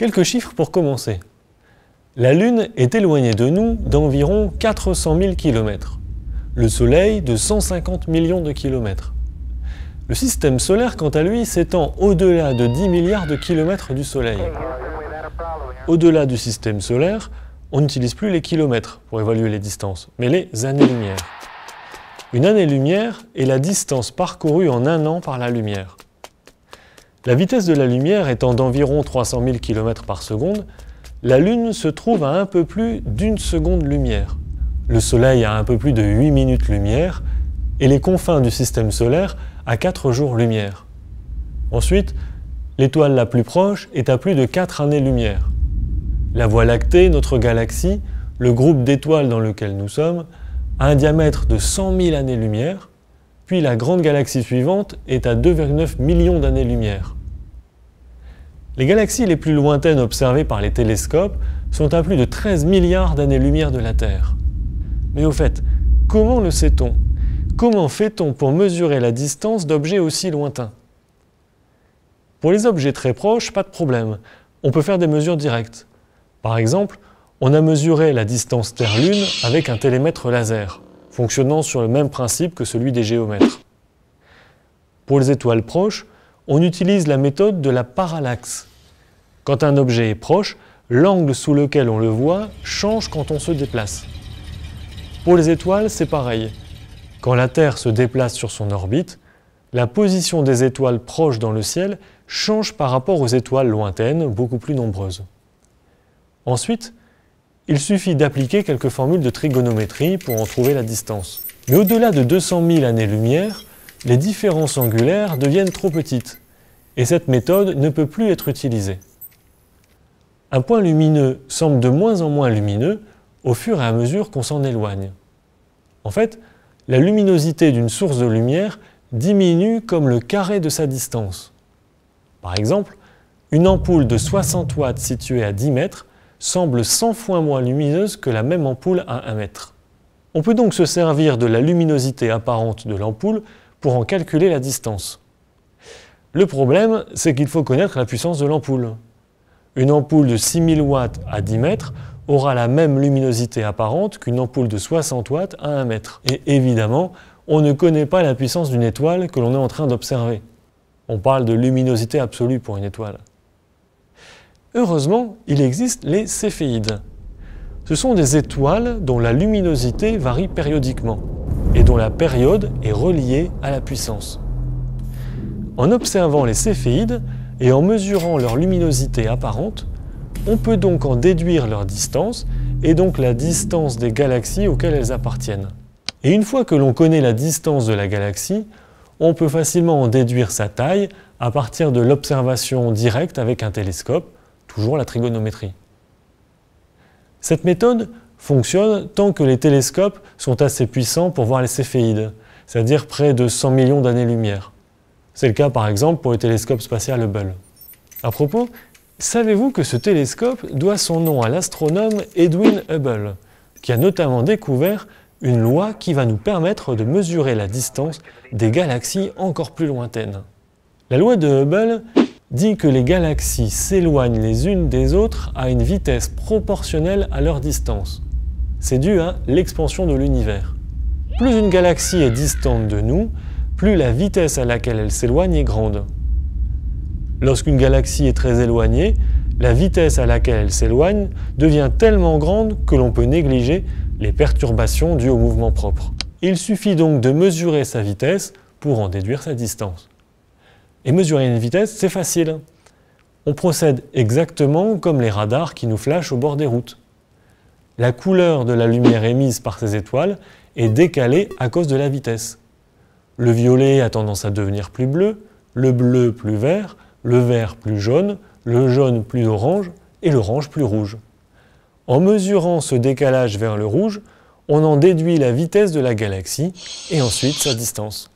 Quelques chiffres pour commencer. La Lune est éloignée de nous d'environ 400 000 km. Le Soleil de 150 millions de kilomètres. Le système solaire, quant à lui, s'étend au-delà de 10 milliards de kilomètres du Soleil. Au-delà du système solaire, on n'utilise plus les kilomètres pour évaluer les distances, mais les années-lumière. Une année-lumière est la distance parcourue en un an par la lumière. La vitesse de la lumière étant d'environ 300 000 km par seconde, la Lune se trouve à un peu plus d'une seconde-lumière. Le Soleil a un peu plus de 8 minutes-lumière et les confins du système solaire à 4 jours-lumière. Ensuite, l'étoile la plus proche est à plus de 4 années-lumière. La Voie lactée, notre galaxie, le groupe d'étoiles dans lequel nous sommes, a un diamètre de 100 000 années-lumière, puis la grande galaxie suivante est à 2,9 millions d'années-lumière. Les galaxies les plus lointaines observées par les télescopes sont à plus de 13 milliards d'années-lumière de la Terre. Mais au fait, comment le sait-on? Comment fait-on pour mesurer la distance d'objets aussi lointains? Pour les objets très proches, pas de problème. On peut faire des mesures directes. Par exemple, on a mesuré la distance Terre-Lune avec un télémètre laser, fonctionnant sur le même principe que celui des géomètres. Pour les étoiles proches, on utilise la méthode de la parallaxe. Quand un objet est proche, l'angle sous lequel on le voit change quand on se déplace. Pour les étoiles, c'est pareil. Quand la Terre se déplace sur son orbite, la position des étoiles proches dans le ciel change par rapport aux étoiles lointaines, beaucoup plus nombreuses. Ensuite, il suffit d'appliquer quelques formules de trigonométrie pour en trouver la distance. Mais au-delà de 200 000 années-lumière, les différences angulaires deviennent trop petites, et cette méthode ne peut plus être utilisée. Un point lumineux semble de moins en moins lumineux au fur et à mesure qu'on s'en éloigne. En fait, la luminosité d'une source de lumière diminue comme le carré de sa distance. Par exemple, une ampoule de 60 watts située à 10 mètres semble 100 fois moins lumineuse que la même ampoule à 1 mètre. On peut donc se servir de la luminosité apparente de l'ampoule pour en calculer la distance. Le problème, c'est qu'il faut connaître la puissance de l'ampoule. Une ampoule de 6000 watts à 10 mètres aura la même luminosité apparente qu'une ampoule de 60 watts à 1 mètre. Et évidemment, on ne connaît pas la puissance d'une étoile que l'on est en train d'observer. On parle de luminosité absolue pour une étoile. Heureusement, il existe les céphéides. Ce sont des étoiles dont la luminosité varie périodiquement et dont la période est reliée à la puissance. En observant les céphéides et en mesurant leur luminosité apparente, on peut donc en déduire leur distance et donc la distance des galaxies auxquelles elles appartiennent. Et une fois que l'on connaît la distance de la galaxie, on peut facilement en déduire sa taille à partir de l'observation directe avec un télescope, toujours la trigonométrie. Cette méthode fonctionne tant que les télescopes sont assez puissants pour voir les céphéides, c'est-à-dire près de 100 millions d'années-lumière. C'est le cas par exemple pour le télescope spatial Hubble. À propos, savez-vous que ce télescope doit son nom à l'astronome Edwin Hubble, qui a notamment découvert une loi qui va nous permettre de mesurer la distance des galaxies encore plus lointaines. La loi de Hubble dit que les galaxies s'éloignent les unes des autres à une vitesse proportionnelle à leur distance. C'est dû à l'expansion de l'univers. Plus une galaxie est distante de nous, plus la vitesse à laquelle elle s'éloigne est grande. Lorsqu'une galaxie est très éloignée, la vitesse à laquelle elle s'éloigne devient tellement grande que l'on peut négliger les perturbations dues au mouvement propre. Il suffit donc de mesurer sa vitesse pour en déduire sa distance. Et mesurer une vitesse, c'est facile. On procède exactement comme les radars qui nous flashent au bord des routes. La couleur de la lumière émise par ces étoiles est décalée à cause de la vitesse. Le violet a tendance à devenir plus bleu, le bleu plus vert, le vert plus jaune, le jaune plus orange et l'orange plus rouge. En mesurant ce décalage vers le rouge, on en déduit la vitesse de la galaxie et ensuite sa distance.